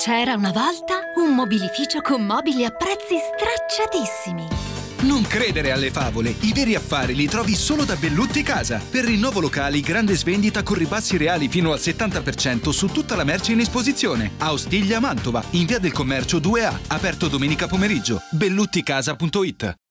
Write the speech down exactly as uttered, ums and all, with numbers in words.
C'era una volta un mobilificio con mobili a prezzi stracciatissimi. Non credere alle favole, i veri affari li trovi solo da Bellutti Casa. Per rinnovo locali, grande svendita con ribassi reali fino al settanta per cento su tutta la merce in esposizione. A Ostiglia, Mantova, in via del Commercio due A, aperto domenica pomeriggio. bellutticasa punto it.